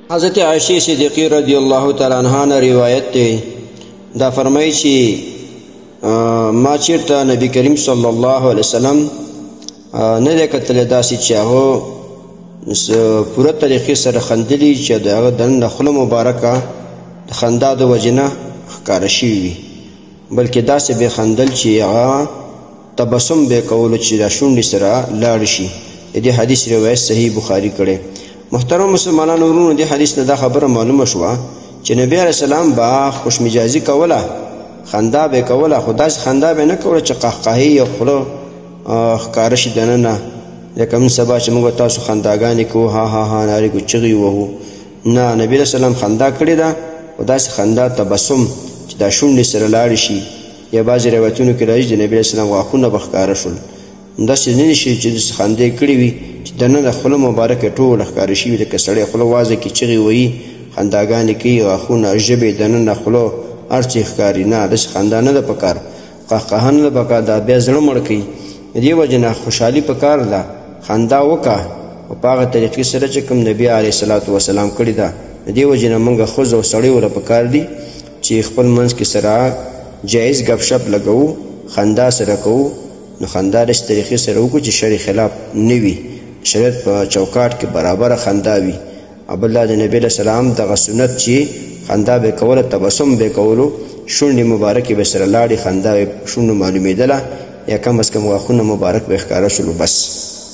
حضرت عائشہ صدیقہ رضی اللہ تعالی عنہا نے روایت ته دا فرمایي چې ما چیرته نبی کریم صلی الله علیه وسلم نه ده کتلی داسې چې هغه پوره طریقې سره خندلي چې د هغه دننه خوله مبارکه د خندا د وجې نه ښکاره شوي وي، بلکې داسې به خندل چې هغه تبسم به کولو چې دا شونډې سره لاړ شي. د دې حدیث روایت صحیح بخاري کړی. محترم مسلمانانو ورونو، دې حدیث نه دا خبره معلومه شوه چې نبی علیه السلام به خوشمجازي کوله، خندا به کوله، خو داسې خندا به نه کوله چې قهقهې یا خوله ښکاره شي دننه، لکه موږ سبا چې موږ تاسو خنداګانې کوو، ها ها ها نارې کوو، چغې وهو. نه، نبي علیه السلام خندا کړې ده، خو داسې خندا تبسم چې دا شونډې سره لاړې شي. یا بعضې روایتونو کې راځي د نبي علیه السلام غاښونه به ښکاره شول. داسې نه شي چې داسې خندې کړې وي چې دننه خوله مبارکه ټوله ښکاره شوي، لکه سړی خوله وازه کړي، چغې وهي، خنداګانې کوي، غاښونه، ژبې دننه خوله هر څه ښکاري. نه، داسې خندا نه ده پکار، قهقهه نه ده پکار، دا بیا زړه مړ کوي. د دې وجې نه خوشحالي پکار ده، خندا وکړه او په هغه طریقې سره چې کوم نبي علیه الصلاة وسلام کړې ده. د دې وجې نه موږ ښځو او سړیو له پکار دي چې خپل منځ کې سره جایز ګپ شپ لګوو، خندا سره کوو. نو خندا داسې طریقې سره وکړو چې شرع خلاف نه وي، شریعت په چوکاټ کې برابره خندا وي. او بل دا د نبي علیه السلام دغه سنت چې خندا به کوله، تبسم به کولو، شونډې مبارکې به سره لاړې، خندا به شونډو معلومېدله، یا کم از کم غاښونه مبارک به ښکاره شولو. بس.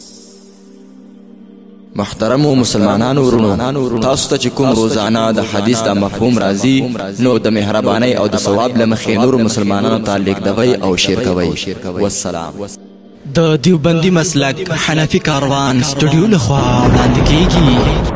محترمو مسلمانانو ورونو، تاسو ته چې کوم روزانه د حدیث د مفهوم راځي، نو د مهربانۍ او د ثواب له مخې نورو مسلمانانو ته لیږدوئ او شیر کوئ. والسلام. د دیوبندي مسلک حنفي کاروان سټوډیو لخوا وړاندې کیږي.